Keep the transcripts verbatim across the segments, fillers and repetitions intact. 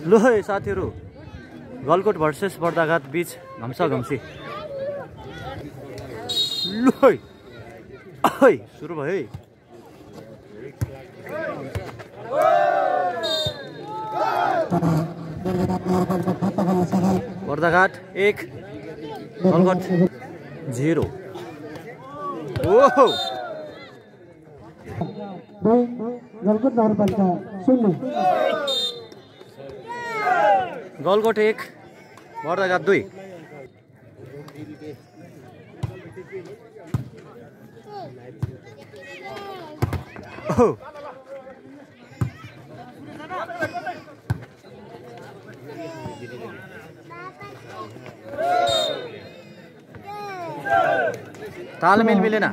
लो है साथीहरु, गलकोट भर्सेस बर्दाघाट बीच घम्सा घम्सी। लो है सुरु भयो है। बर्दाघाट एक गलकोट जीरो। ओहो गलकोट नगरपालिका शून्य। गलकोट एक बर्दाघाट दुई। ओहो तालमेल मिलेन।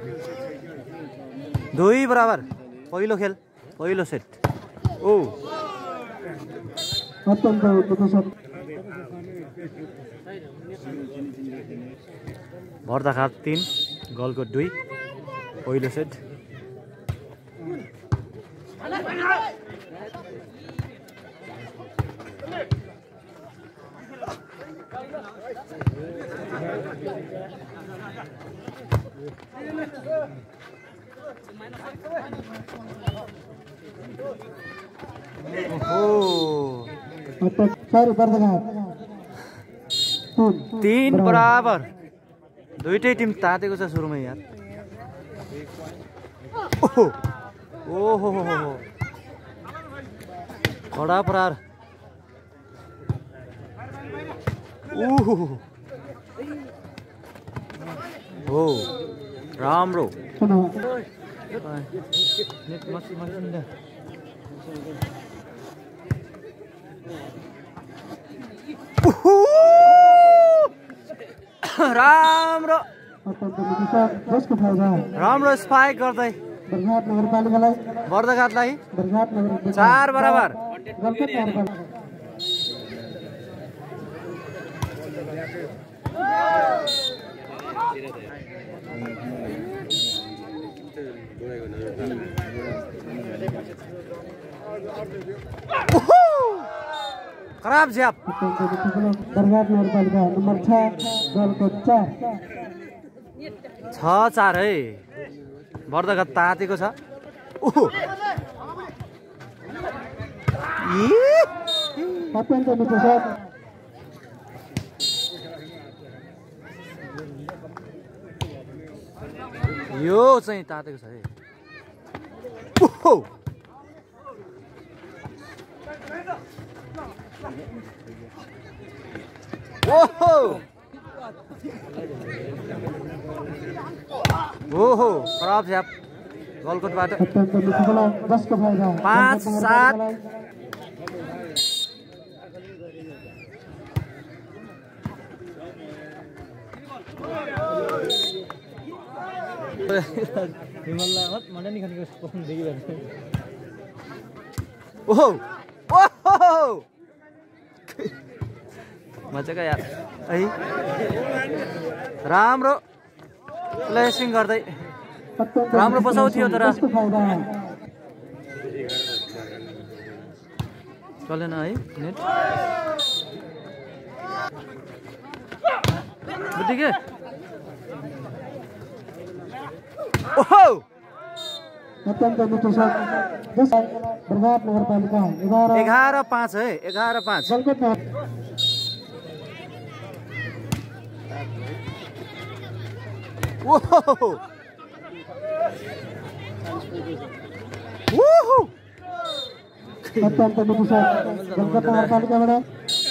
दुई बराबर। पहिलो खेल पहिलो सेट। ओ अत्यन्त उत्कृष्ट। बर्दाघाट तीन गलकोट दुई पहिलो सेट। तीन बराबर। दुईटै टिम तातेको छ सुरुमा यार। ओहो ओहो हो हो कडा प्रहार। ओहो हो राम्रो। नेट मसी मसी राम्रो राम्रो स्पाइक गर्दै बर्दाघाट नगरपालिकालाई बर्दाघाटलाई बर्दाघाट नगरपालिका चार बराबर। गलकोट नगरपालिका खराब झ्याप। बर्दाघाट नगरपालिका नम्बर छ गलकोट चार। छ चार है। बर्दाघाट तातेको छ। ओहो अत्यन्त मिठो शट। यो चाहिँ तातेको छ है। ओहो ओहो ओहो खराब झ्याप गलकोटबाट। अत्यन्त मिठो बोला दसको फाइदा। पाँच सात। ओहो ओहो मजाको यार है। राम्रो प्लेसिङ गर्दै राम्रो पसाउँथ्यो तर चलेन है नेट। बुझ्यो ओहो अत्यन्त मिठो शट। बर्दाघाट नगरपालिका एघार एघार पाँच है। एघार पाँच। गलकोट ओहो ओहो अत्यन्त मिठो शट गलकोट नगरपालिकाबाट।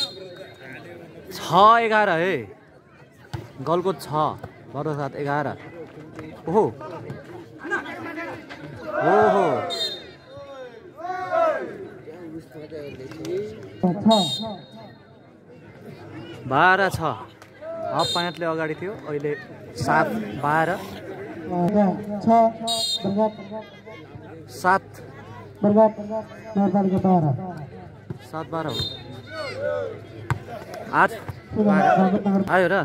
छ एघार है। गलकोट छ बर्दाघाट एघार। ओहो ओहो बाह्र छ। हाफ पाँचले अगाडि थियो, अहिले सात बाह्र सात सात बाह्र हो। आठ आयो र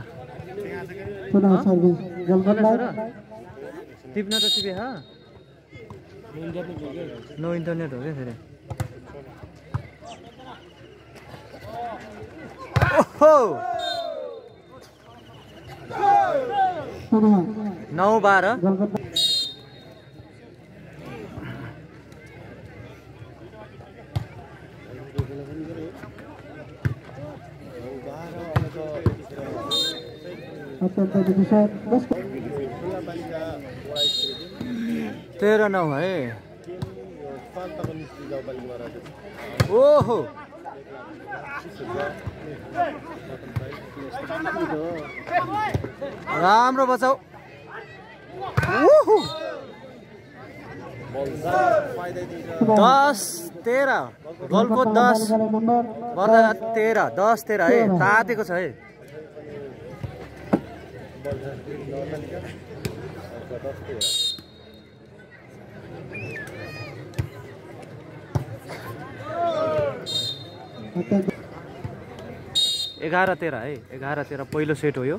टिप्न त टिपे हाँ नो इंटरनेट हो क्या फेरि। ओहो नौ बाह्र तेह्र नौ है। ओहो राम्रो बचाउ। दस तेह्र गोलको दस बर्दाघाट तेह्र दस तेह्र है। तातेको छ है। एघार तेह्र है। एघार तेह्र पहिलो सेट हो यो।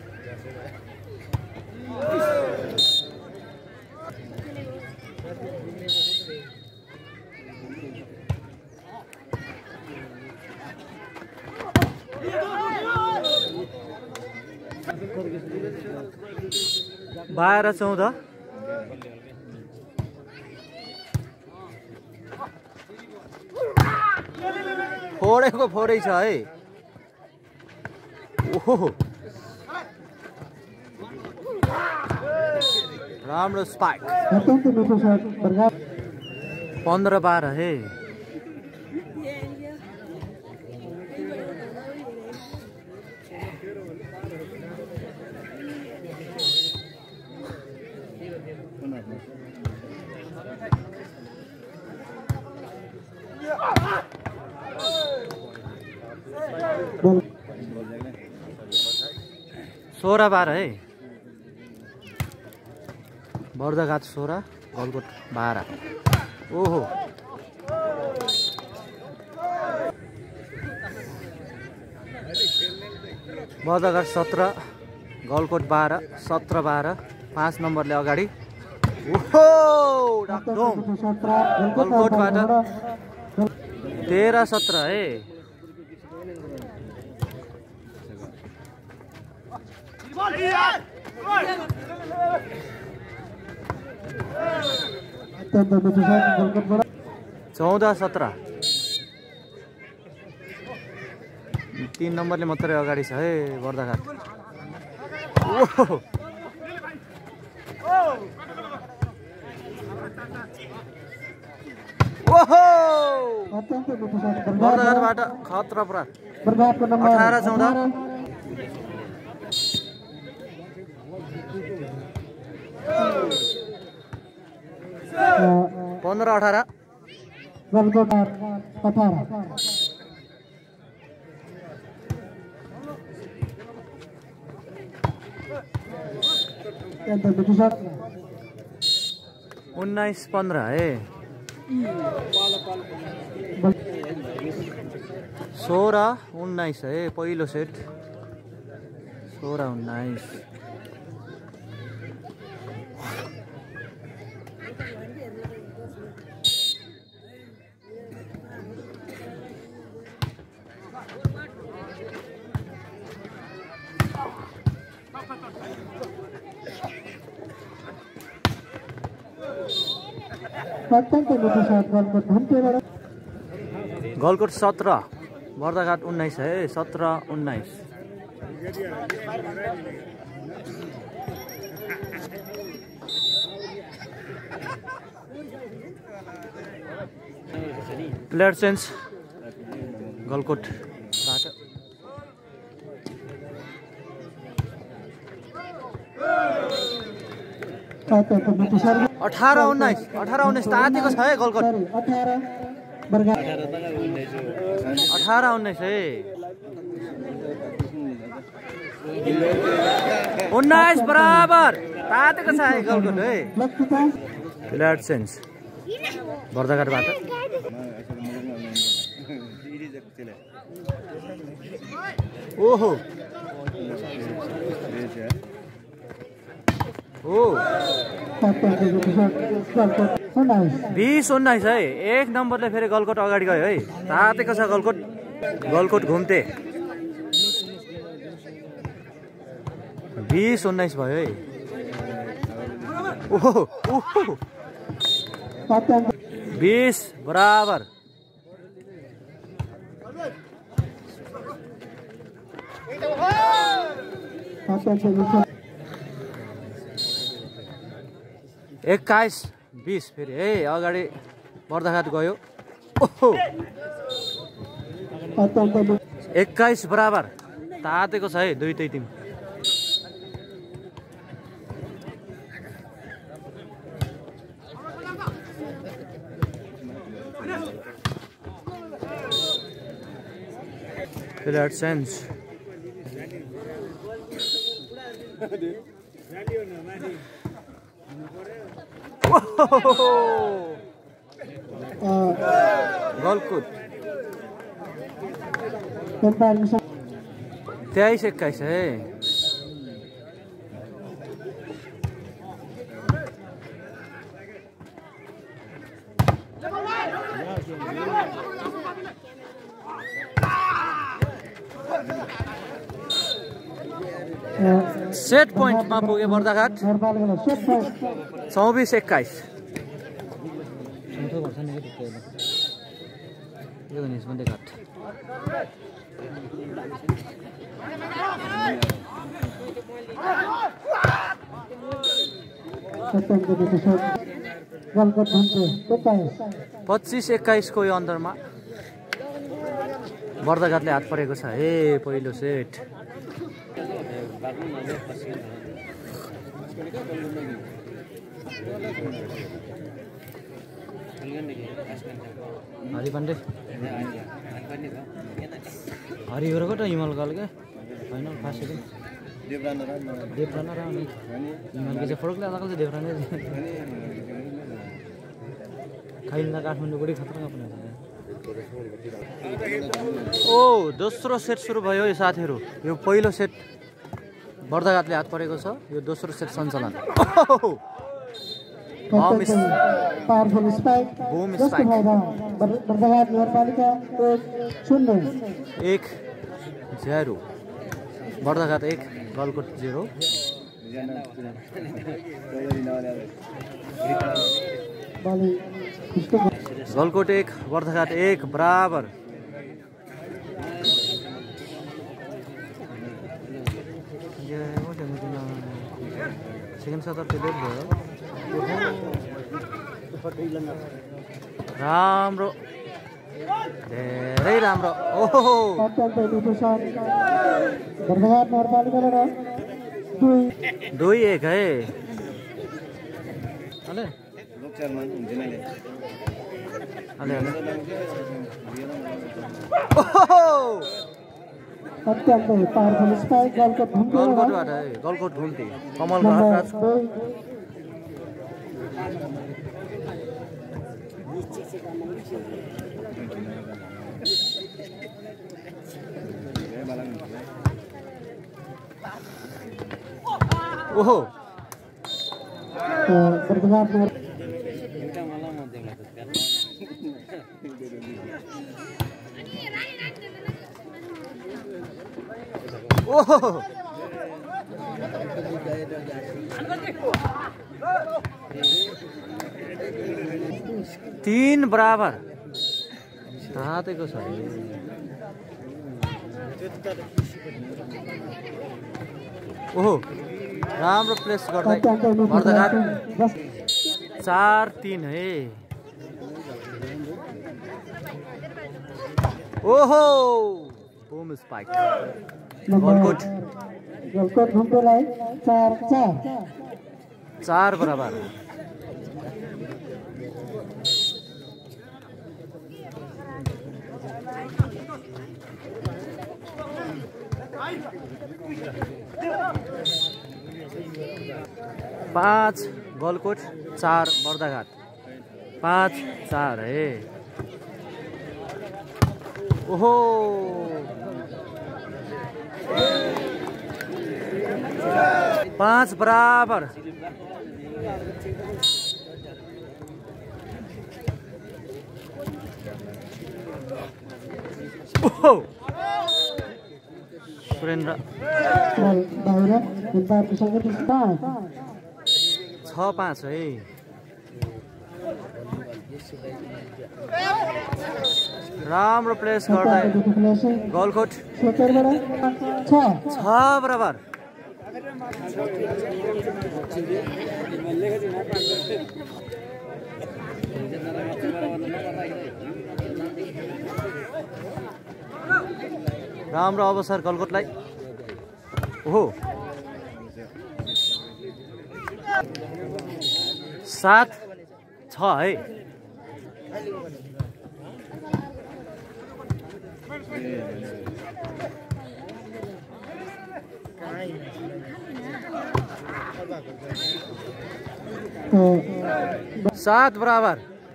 बाह्र चौध फोडेको फोडै छ है। ओहो राम्रो स्पाइक। पन्ध्र बाह्र है। सोह्र बाह्र है। बर्दाघाट सोह्र गलकोट बाह्र। ओहो बर्दाघाट सत्र गलकोट बाह्र। सत्र बाह्र पाँच नम्बरले अगाडि। ओहो गलकोटबाट तेह्र सत्र है। चौध सत्र तीन नम्बरले मात्रै अगाडि छ है बर्दाघाट। ओहो बर्दाघाटबाट खतरा पुरा। अठार चौध पन्ध्र अठार उन्नाइस पन्ध्र है। सोह्र उन्नाइस है पहिलो सेट। सोह्र उन्नाइस गलकोट सत्र बर्दाघाट उन्नाइस है। सत्र उन्नाइस प्लेयर चेन्ज गलकोटबाट। अठार उन्नाइस अठार उन्नाइस तातेको छ है गलकोट। अठार उन्नाइस है। उन्नाइस बराबर तातेको छ है गलकोट है। प्लेयर चेन्ज बर्दाघाटबाट। ओहो ओ बीस उन्नाइस है। एक नम्बरले फेरि गलकोट अगाडि गयो है। तातेको छ गलकोट। गलकोट घुम्ते बीस उन्नाइस भयो है। ओहो ओहो बीस बराबर। एक्काइस बीस फेरि है अगाडि बर्दाघाट गयो। ओहो एक्काइस बराबर तातेको छ है दुईटै टिम। That sense. गलकुट तेईस इक्कीस है। सेट पोइन्टमा पुगे बर्दाघाट चौबिस एक्काइस। पच्चिस एक्काइस को यो अन्तरमा बर्दाघाटले हात परेको छ हे पहिलो सेट। हरि पाण्डे हरि गरेको त हिमाल गल क्या फाइनल फर्स्ट सेकेन्ड देवराना र अनि हिमालको चाहिँ फरक लाग्दा चाहिँ देवराना खाइन्दा काठमाडौँ बढी खतरा पनि। ओ दोस्रो सेट सुरु भयो यो साथीहरू। यो पहिलो सेट बर्दाघाटले हात परेको छ, यो दोस्रो सेट सञ्चालन। Powerful spike boom spike Bardaghat नगरपालिका एक जेरो बर्दाघाट एक गलकोट जेरो। गलकोट एक बर्दाघाट एक बराबर। सेकेन्ड सत्र लेट भयो। राम्रो धेरै राम्रो। ओहो दुई एक है। अले अले गलकोटबाट है गलकोट घुम्ती कमल राज। ओहो ओहो तीन बराबर तातेको छ। ओहो राम्रो प्लेस गर्दै बर्दाघाट चार तीन है। ओहो बूम स्पाइक गलकोट गलकोट घुम्टोलाई चार चार चार बराबर। पाँच गलकोट चार बर्दाघाट पाँच चार है। ओहो पाँच बराबर। ओहो सुरेन्द्र बल बाहिर एम्पायरको सङ्केत पाँच छ पाँच है। राम्रो प्लेस गर्दा गलकोट छ छ बराबर। राम्रो अवसर गलकोटलाई। ओहो सात छ है। सात बराबर।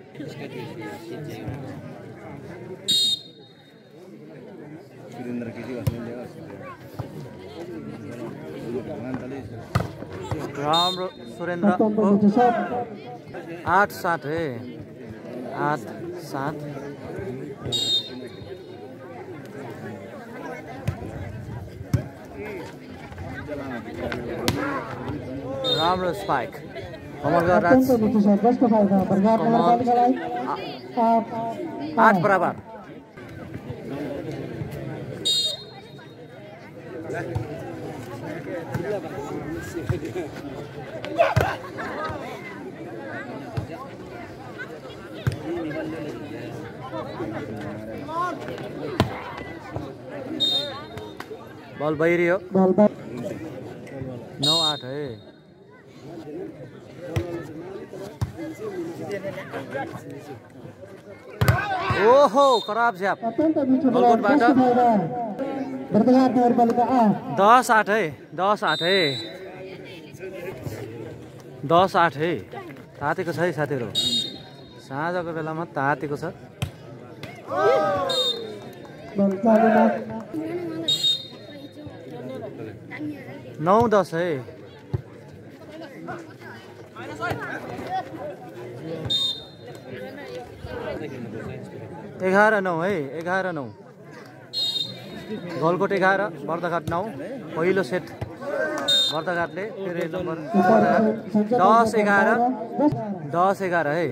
राम्रो सुरेन्द्र आठ सात है। आठ सात राम्रो स्पाइक कमल राज आठ बराबर। बल बहिरियो नौ आठ है। ओहो खराब झ्याप गलकोटबाट। दस आठ है। दस आठ है। दस आठ है। तातेको छ है साथीहरू, साँझको बेलामा तातेको छ। नौ दस है। एघार नौ है। एघार नौ गलकोट एघार बर्दाघाट नौ। पहिलो सेट बर्दाघाटले फेरि नम्बर दस एघार। दस एघार है।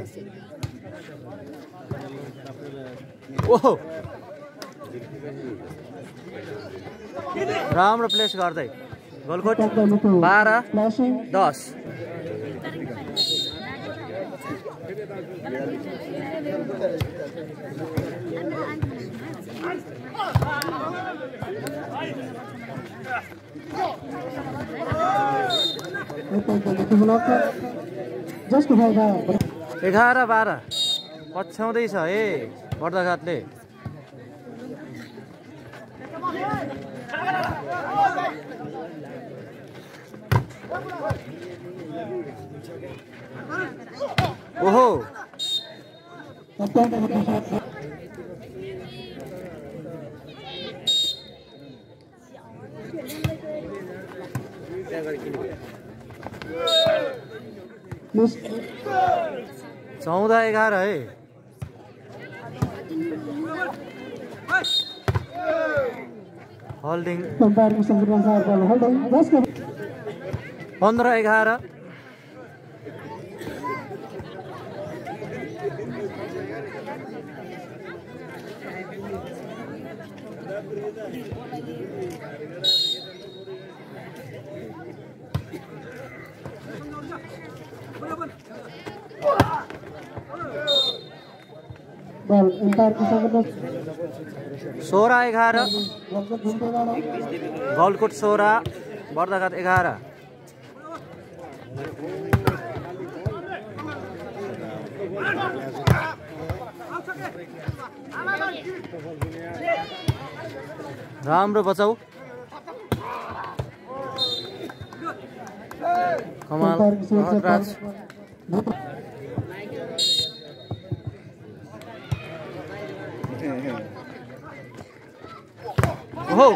ओहो राम्रो प्लेस गर्दै गलकोट बाह्र दस। एघार बाह्र पछ्याउँदैछ है बर्दाघाटले। ओहो चौध एघार है। होल्डिङ पन्ध्र एघार। सोह्र एघार गलकोट सोह्र बर्दाघाट एघार। राम्रो बचाउ कमाल राज। ओहो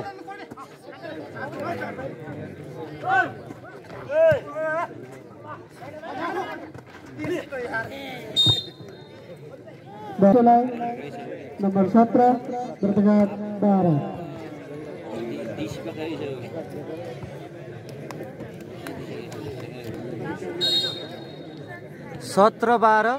नंबर सत्रह बर्दाघाट बारह। सत्र बाह्र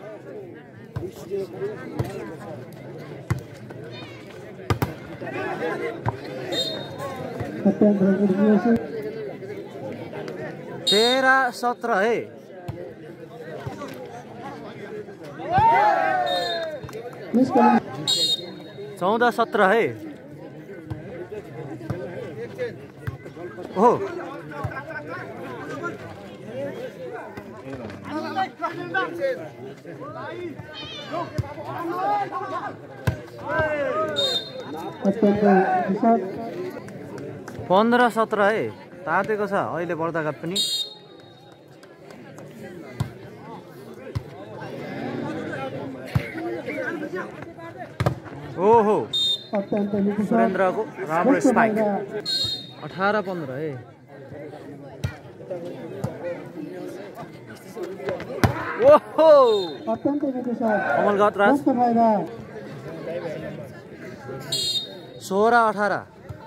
तेरह सत्रह है। चौदह सत्रह है। हो पंद्रह सत्रह है। तातेको छ अहिले बर्दाघाट पनि। ओहो सुरेन्द्रको राम्रो स्पाइक। अठारह पंद्रह है। ओहो कमलघाट राज सोलह अठारह।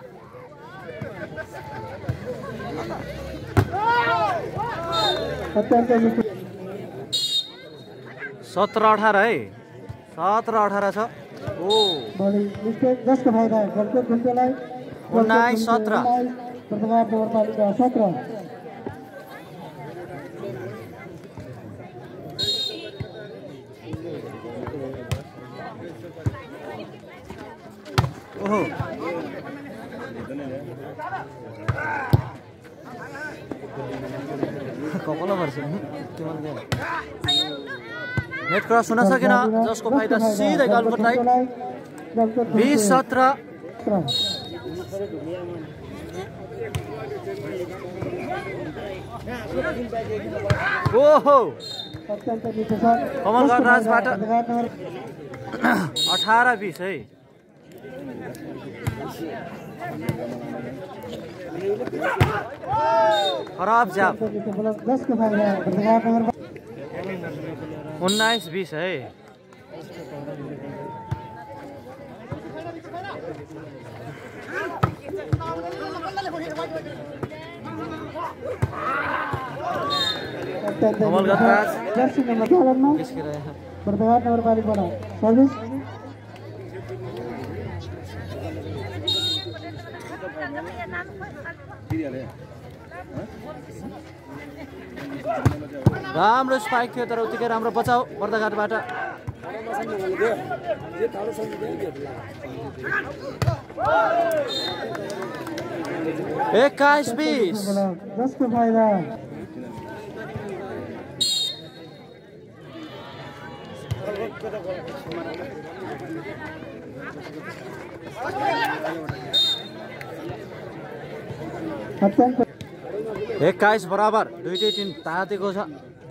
सत्रह अठारह है। सत्रह अठारह छ। ओ उन्नाइस सत्रह। ओहो कपाल पर्छ नेट क्रस हुन सकेन, जसको फाइदा सिधै गलकोटलाई। बीस सत्रह। ओहो कमलघाट राजबाट अठारह बीस है। खराब जाप। उन्नाइस बीस है। कमलघाट राज किसके रहे हैं? बर्दाघाट नगर पालिका सर्विस राम्रो स्पाइक थियो तर उत्तिकै राम्रो बचाउ बर्दाघाटबाट। एक्काइस बीस। जसको फाइदा एक्काइस बराबर। दुईटै टिम तातेको छ।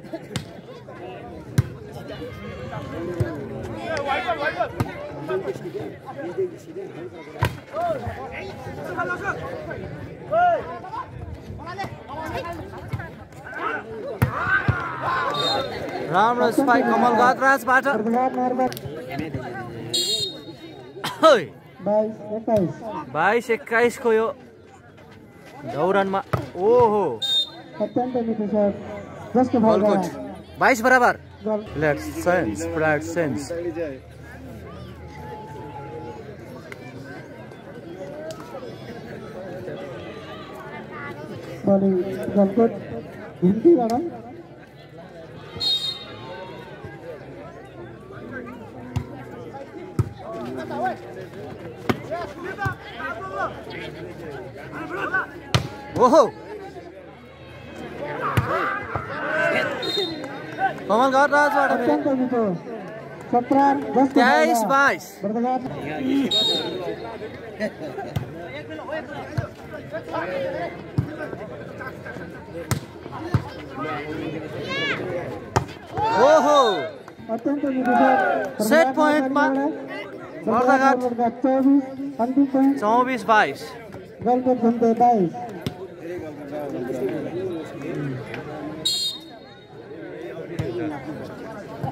राम्रो स्पाइक कमलघाट राजबाट। बाइस एक्काइस को यो दौरानमा। ओहो गलकोट बाइस बराबर। Let's sense pride sense. Galkot Hindi madam ओहो कमलघाट राजबाट तेईस बाईस। ओहो सेट पॉइंटमा बर्दाघाट चौबीस बाईस। गलकोट घुम्दै बाईस।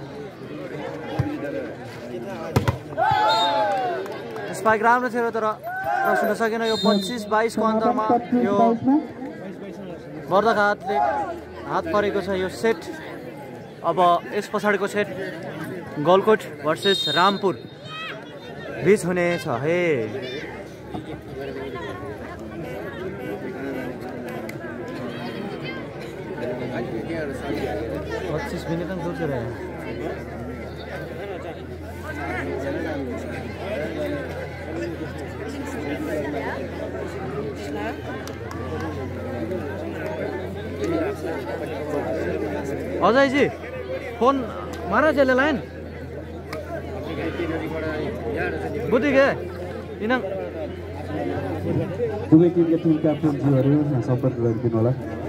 स्पाइक राम्रो थियो तर क्रस हुन सकेन। यो पच्चिस बाइसको अन्तरमा यो बर्दघाटले हात परेको छ यो सेट। अब यस पछाडिको सेट गलकोट भर्सेस रामपुर बिच हुनेछ हे। पच्चीस मिनट तक दूर रहे हैं। अजय जी फोन मारा चले लाइन बुद्धि के दुवै टिमका टिम क्याप्टनजीहरू सम्पर्क गरिदिनु होला।